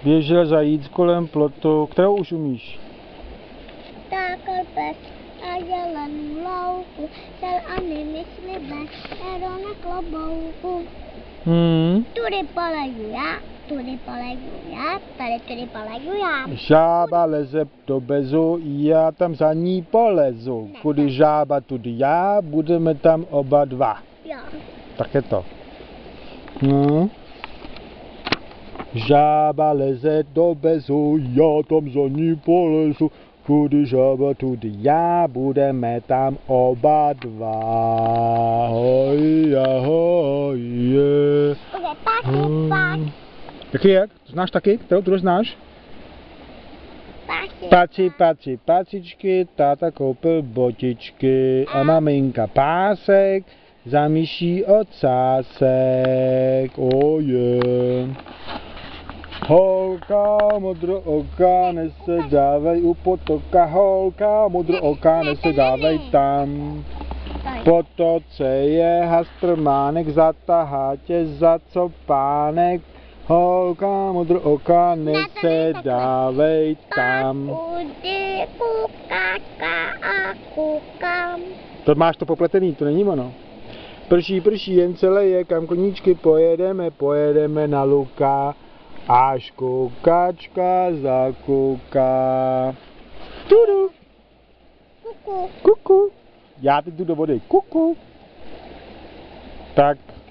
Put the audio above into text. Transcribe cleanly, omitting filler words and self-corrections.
Běžel zajíc kolem plotu, kterou už umíš? Skákal pes a jelen louku, šel a nemyslivě, jelo na klobouku. Tudy poleju já, tady poleju já. Žába leze do bezu, já tam za ní polezu. Kudy žába, tudy já, budeme tam oba dva. Jo. Tak je to. Žába leze do bezu, já tam za ní polezu. Kudy žába, tudy já, budeme tam oba dva. Hoj, ahoj, je. Jaký je? Znáš taky? Kterou tu znáš? Pacičky, táta koupil botičky a maminka pásek, za myší ocásek, oje. Holka modrooká, nesedávej u potoka, holka modrooká, nesedávej tam. V potoce je hastrmánek, zatahá tě za copánek, holka modrooká, nesedávej tam. To máš to popletený, to není ono. Prší, jen celé je, kam koníčky pojedeme na luka, až kukačka zakuká. Tudu. Kuku. Já teď jdu do vody. Kuku. Tak.